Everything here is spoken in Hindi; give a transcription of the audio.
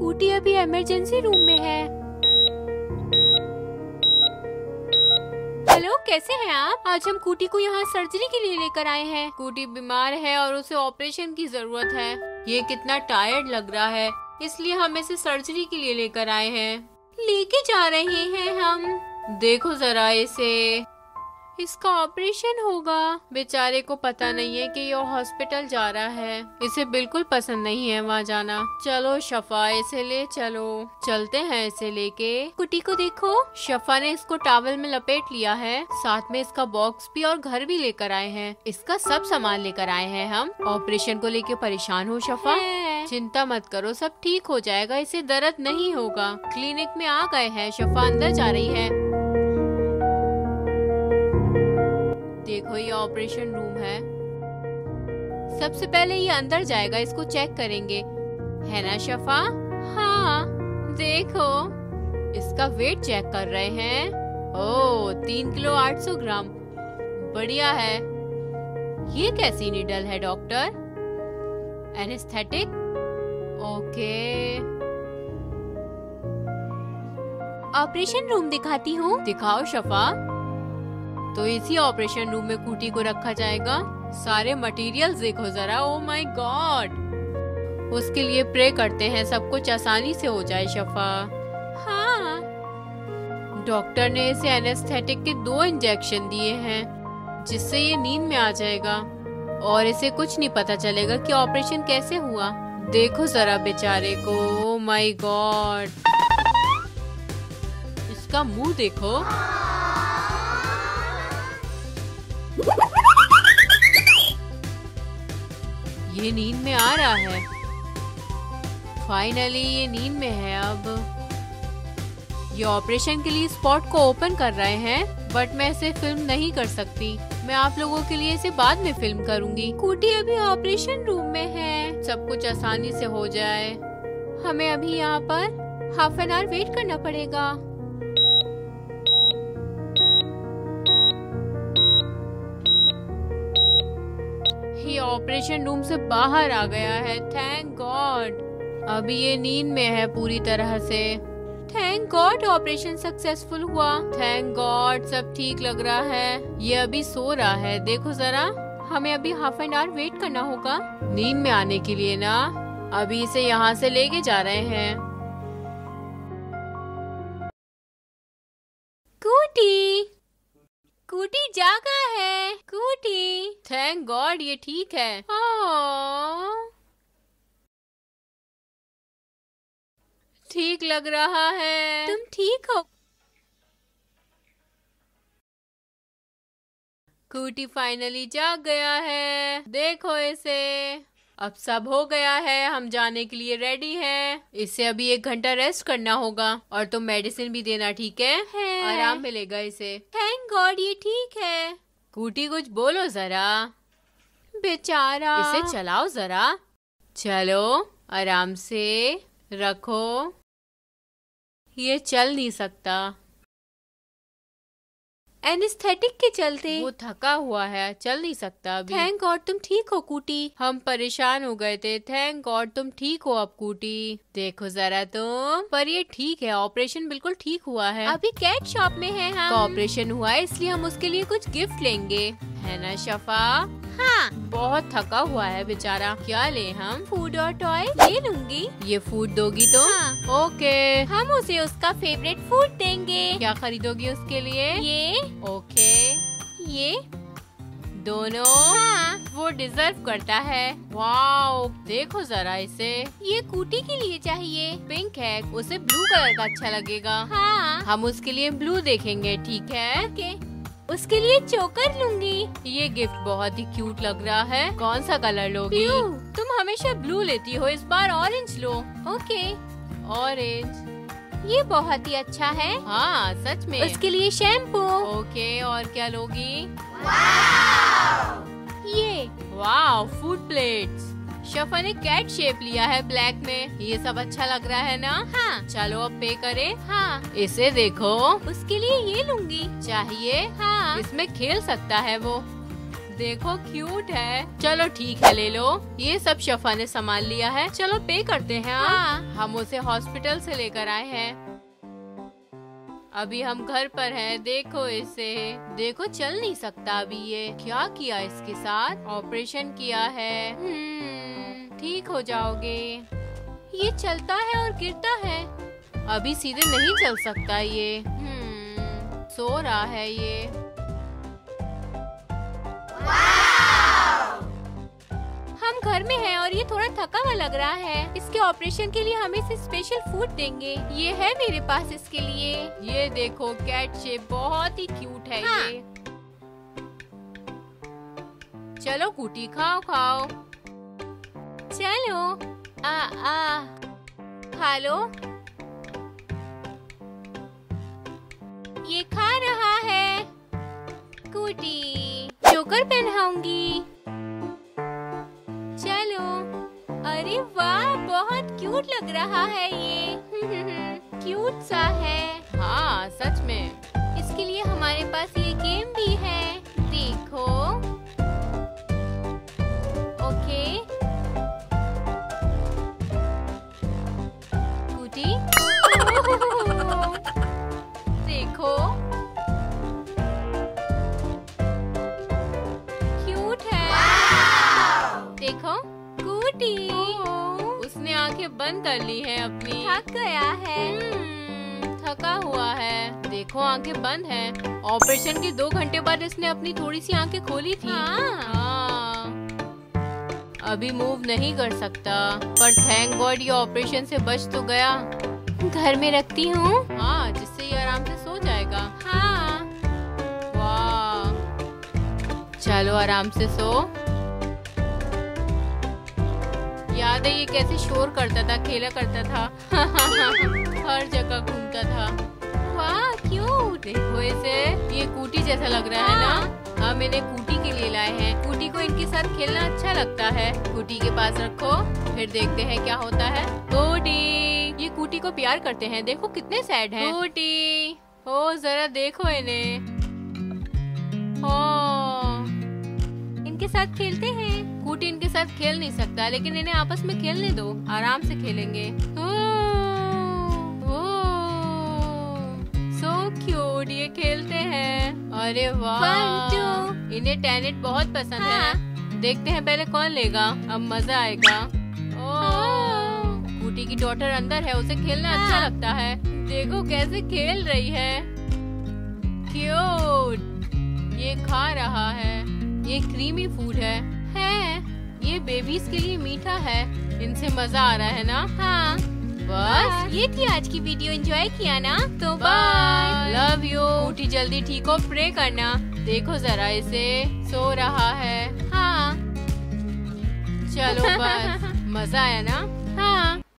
कूटी अभी इमरजेंसी रूम में है। हेलो, कैसे हैं आप? आज हम कूटी को यहाँ सर्जरी के लिए लेकर आए हैं। कूटी बीमार है और उसे ऑपरेशन की जरूरत है। ये कितना टायर्ड लग रहा है, इसलिए हम इसे सर्जरी के लिए लेकर आए हैं। लेके जा रहे हैं हम। देखो जरा इसे, इसका ऑपरेशन होगा। बेचारे को पता नहीं है कि ये हॉस्पिटल जा रहा है। इसे बिल्कुल पसंद नहीं है वहाँ जाना। चलो शफा, इसे ले चलो। चलते हैं इसे लेके। कुटी को देखो, शफा ने इसको टॉवल में लपेट लिया है। साथ में इसका बॉक्स भी और घर भी लेकर आए हैं। इसका सब सामान लेकर आए हैं हम। ऑपरेशन को लेके परेशान हो शफा? चिंता मत करो, सब ठीक हो जाएगा। इसे दर्द नहीं होगा। क्लिनिक में आ गए हैं। शफा अंदर जा रही है। देखो, ये ऑपरेशन रूम है। सबसे पहले ये अंदर जाएगा, इसको चेक करेंगे, है ना शफा? हाँ, देखो इसका वेट चेक कर रहे हैं। ओह, 3 किलो 800 ग्राम, बढ़िया है। ये कैसी नीडल है doctor? Anaesthetic? Okay. Operation room दिखाती हूँ। दिखाओ शफा। तो इसी ऑपरेशन रूम में कूटी को रखा जाएगा। सारे मटेरियल्स देखो जरा। Oh my god. उसके लिए प्रे करते हैं सब कुछ आसानी से हो जाए शफा। हाँ, डॉक्टर ने इसे एनेस्थेटिक के 2 इंजेक्शन दिए हैं, जिससे ये नींद में आ जाएगा और इसे कुछ नहीं पता चलेगा कि ऑपरेशन कैसे हुआ। देखो जरा बेचारे को। ओह माय गॉड, इसका मुंह देखो। ये नींद में आ रहा है। फाइनली ये नींद में है। अब ये ऑपरेशन के लिए स्पॉट को ओपन कर रहे हैं, बट मैं इसे फिल्म नहीं कर सकती। मैं आप लोगों के लिए इसे बाद में फिल्म करूंगी। कूटी अभी ऑपरेशन रूम में है। सब कुछ आसानी से हो जाए। हमें अभी यहाँ पर हाफ एन आवर वेट करना पड़ेगा। ये ऑपरेशन रूम से बाहर आ गया है। Thank god. अभी ये नींद में है पूरी तरह से। थैंक गॉड ऑपरेशन सक्सेसफुल हुआ। थैंक गॉड, सब ठीक लग रहा है। ये अभी सो रहा है। देखो जरा, हमें अभी हाफ एन आवर वेट करना होगा नींद में आने के लिए ना। अभी इसे यहाँ से लेके जा रहे हैं। कूटी, कूटी जागा है। कूटी, थैंक गॉड ये ठीक है। ठीक लग रहा है। तुम ठीक हो? कूटी फाइनली जाग गया है। देखो इसे। अब सब हो गया है, हम जाने के लिए रेडी हैं। इसे अभी 1 घंटा रेस्ट करना होगा और तुम मेडिसिन भी देना, ठीक है? आराम मिलेगा इसे। थैंक गॉड ये ठीक है। कूटी कुछ बोलो जरा। बेचारा। इसे चलाओ जरा। चलो, आराम से रखो। ये चल नहीं सकता एनेस्थेटिक के चलते। वो थका हुआ है, चल नहीं सकता अभी। थैंक गॉड तुम ठीक हो कूटी। हम परेशान हो गए थे। थैंक गॉड तुम ठीक हो अब कूटी। देखो जरा तुम। पर ये ठीक है, ऑपरेशन बिल्कुल ठीक हुआ है। अभी कैट शॉप में है हम। ऑपरेशन हुआ है इसलिए हम उसके लिए कुछ गिफ्ट लेंगे, है ना शफा? हाँ, बहुत थका हुआ है बेचारा। क्या ले हम? फूड और टॉय ले लूंगी। ये फूड दोगी तो? हाँ। ओके, हम उसे उसका फेवरेट फूड देंगे। क्या खरीदोगी उसके लिए? ये। ओके, ये दोनों। हाँ, वो डिजर्व करता है। वाओ, देखो जरा इसे। ये कूटी के लिए चाहिए। पिंक है, उसे ब्लू कलर का अच्छा लगेगा। हाँ, हम उसके लिए ब्लू देखेंगे, ठीक है? ओके, उसके लिए चोकर लूंगी। ये गिफ्ट बहुत ही क्यूट लग रहा है। कौन सा कलर लोगी? ब्लू। तुम हमेशा ब्लू लेती हो, इस बार ऑरेंज लो। Okay, orange. ये बहुत ही अच्छा है। हाँ सच में। उसके लिए शैम्पू। ओके, और क्या लोगी? ये। Wow, food plates. शफा ने कैट शेप लिया है ब्लैक में। ये सब अच्छा लग रहा है ना? हाँ। चलो अब पे करें। हाँ। इसे देखो। उसके लिए ये लूंगी। चाहिए? हाँ। इसमें खेल सकता है वो। देखो क्यूट है। चलो ठीक है ले लो। ये सब शफा ने संभाल लिया है। चलो पे करते हैं। हाँ। हम उसे हॉस्पिटल से लेकर आए हैं। अभी हम घर पर हैं। देखो इसे, देखो चल नहीं सकता अभी। ये क्या किया इसके साथ? ऑपरेशन किया है। ठीक हो जाओगे। ये चलता है और गिरता है। अभी सीधे नहीं चल सकता ये। सो रहा है ये। हम घर में हैं और ये थोड़ा थका हुआ लग रहा है। इसके ऑपरेशन के लिए हम इसे स्पेशल फूड देंगे। ये है मेरे पास इसके लिए। ये देखो कैट शेप बहुत ही क्यूट है। हाँ। ये चलो कूटी खाओ खाओ। चलो खा लो। ये खा रहा है। कूटी चोकर पहनाऊंगी। चलो। अरे वाह बहुत क्यूट लग रहा है ये। क्यूट सा है। हाँ सच में। इसके लिए हमारे पास ये गेम भी है। देखो। ओके। कूटी। देखो क्यूट है। देखो कूटी। उसने आंखें बंद कर ली हैं अपनी। थक गया है। थका हुआ है। देखो आंखें बंद हैं। ऑपरेशन के 2 घंटे बाद इसने अपनी थोड़ी सी आंखें खोली थी। हाँ। अभी मूव नहीं कर सकता, पर थैंक गॉड ये ऑपरेशन से बच तो गया। घर में रखती हूँ। हाँ जिससे ये आराम से सो जाएगा। हाँ। वाह। चलो आराम से सो। याद है ये कैसे शोर करता था, खेला करता था। हर जगह घूमता था। वाह क्यूट। देखो इसे, ये कूटी जैसा लग रहा है ना। हम इन्हें कूटी के लिए लाए हैं। कूटी को इनके साथ खेलना अच्छा लगता है। कूटी के पास रखो, फिर देखते हैं क्या होता है। कूटी, ये कूटी को प्यार करते हैं। देखो कितने सैड हैं। कूटी, ओ जरा देखो इन्हें। इनके साथ खेलते हैं। कूटी इनके साथ खेल नहीं सकता, लेकिन इन्हें आपस में खेलने दो, आराम से खेलेंगे। सो क्यूट, ये खेलते हैं। अरे वाह, इन्हें टैनेट बहुत पसंद है। देखते हैं पहले कौन लेगा, अब मजा आएगा। कूटी की डॉटर अंदर है, उसे खेलना अच्छा लगता है। देखो कैसे खेल रही है। क्यूट। ये खा रहा है। ये क्रीमी फूड है। ये बेबीज के लिए मीठा है। इनसे मजा आ रहा है ना। हाँ बस ये थी आज की वीडियो। एंजॉय किया ना? तो बाय। Love you. कूटी जल्दी ठीक हो, प्रे करना। देखो जरा इसे, सो रहा है। हाँ चलो बस। मजा आया ना?